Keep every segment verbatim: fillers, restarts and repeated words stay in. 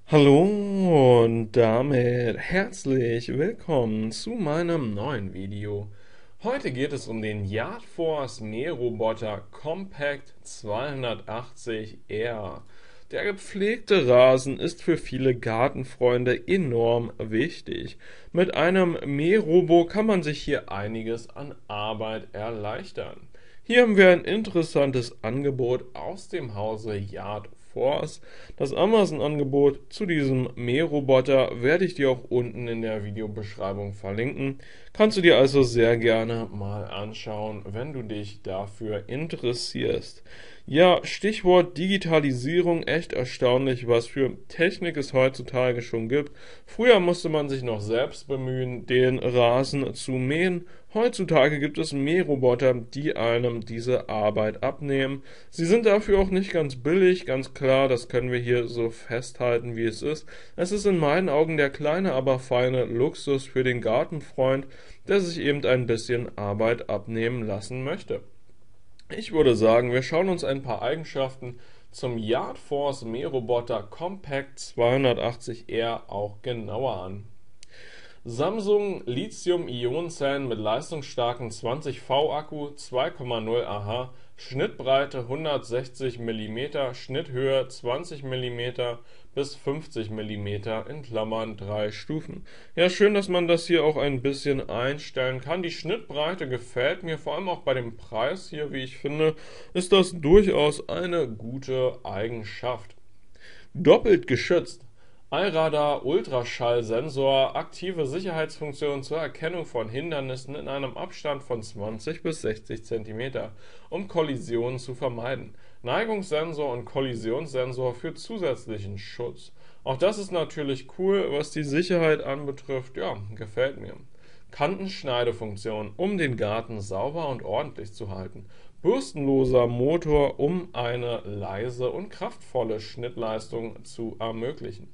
Hallo und damit herzlich willkommen zu meinem neuen Video. Heute geht es um den Yardforce Mähroboter Compact zweihundertachtzig R. Der gepflegte Rasen ist für viele Gartenfreunde enorm wichtig. Mit einem Mährobo kann man sich hier einiges an Arbeit erleichtern. Hier haben wir ein interessantes Angebot aus dem Hause Yardforce. Das Amazon-Angebot zu diesem Mähroboter werde ich dir auch unten in der Videobeschreibung verlinken. Kannst du dir also sehr gerne mal anschauen, wenn du dich dafür interessierst. Ja, Stichwort Digitalisierung, echt erstaunlich, was für Technik es heutzutage schon gibt. Früher musste man sich noch selbst bemühen, den Rasen zu mähen. Heutzutage gibt es Mähroboter, die einem diese Arbeit abnehmen. Sie sind dafür auch nicht ganz billig, ganz klar, das können wir hier so festhalten, wie es ist. Es ist in meinen Augen der kleine, aber feine Luxus für den Gartenfreund, der sich eben ein bisschen Arbeit abnehmen lassen möchte. Ich würde sagen, wir schauen uns ein paar Eigenschaften zum Yardforce Mähroboter Compact zweihundertachtzig R auch genauer an. Samsung Lithium-Ionen-Zellen mit leistungsstarken zwanzig Volt Akku, zwei Komma null Ah, Schnittbreite hundertsechzig Millimeter, Schnitthöhe zwanzig Millimeter bis fünfzig Millimeter in Klammern drei Stufen. Ja, schön, dass man das hier auch ein bisschen einstellen kann. Die Schnittbreite gefällt mir, vor allem auch bei dem Preis hier, wie ich finde, ist das durchaus eine gute Eigenschaft. Doppelt geschützt. iRadar Ultraschallsensor, aktive Sicherheitsfunktion zur Erkennung von Hindernissen in einem Abstand von zwanzig bis sechzig Zentimeter, um Kollisionen zu vermeiden. Neigungssensor und Kollisionssensor für zusätzlichen Schutz. Auch das ist natürlich cool, was die Sicherheit anbetrifft. Ja, gefällt mir. Kantenschneidefunktion, um den Garten sauber und ordentlich zu halten. Bürstenloser Motor, um eine leise und kraftvolle Schnittleistung zu ermöglichen.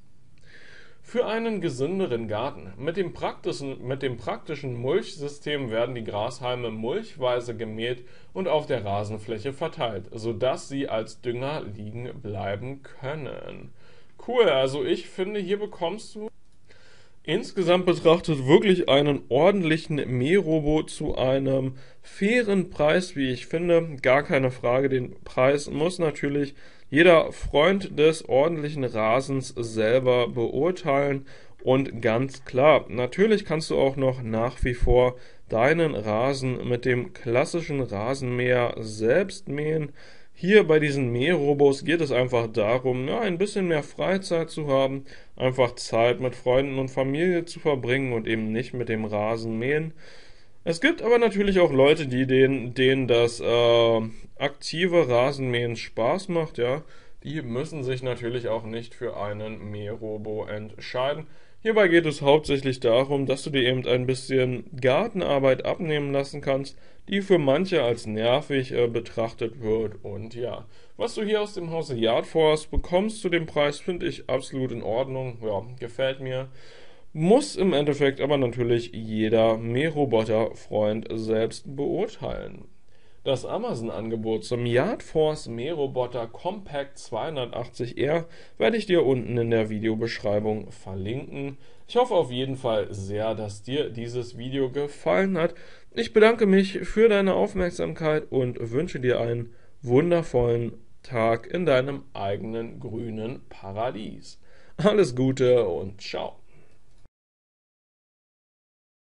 Für einen gesünderen Garten. Mit dem praktischen, mit dem praktischen Mulchsystem werden die Grashalme mulchweise gemäht und auf der Rasenfläche verteilt, sodass sie als Dünger liegen bleiben können. Cool, also ich finde, hier bekommst du insgesamt betrachtet wirklich einen ordentlichen Mährobo zu einem fairen Preis, wie ich finde. Gar keine Frage, den Preis muss natürlich jeder Freund des ordentlichen Rasens selber beurteilen. Und ganz klar, natürlich kannst du auch noch nach wie vor deinen Rasen mit dem klassischen Rasenmäher selbst mähen. Hier bei diesen Mährobos geht es einfach darum, ja, ein bisschen mehr Freizeit zu haben, einfach Zeit mit Freunden und Familie zu verbringen und eben nicht mit dem Rasen mähen. Es gibt aber natürlich auch Leute, die denen, denen das äh, aktive Rasenmähen Spaß macht, ja. Die müssen sich natürlich auch nicht für einen Mährobo entscheiden. Hierbei geht es hauptsächlich darum, dass du dir eben ein bisschen Gartenarbeit abnehmen lassen kannst, die für manche als nervig äh, betrachtet wird. Und ja, was du hier aus dem Hause Yardforce bekommst zu dem Preis, finde ich absolut in Ordnung. Ja, gefällt mir. Muss im Endeffekt aber natürlich jeder Mähroboter-Freund selbst beurteilen. Das Amazon-Angebot zum Yardforce Mähroboter Compact zweihundertachtzig R werde ich dir unten in der Videobeschreibung verlinken. Ich hoffe auf jeden Fall sehr, dass dir dieses Video gefallen hat. Ich bedanke mich für deine Aufmerksamkeit und wünsche dir einen wundervollen Tag in deinem eigenen grünen Paradies. Alles Gute und ciao.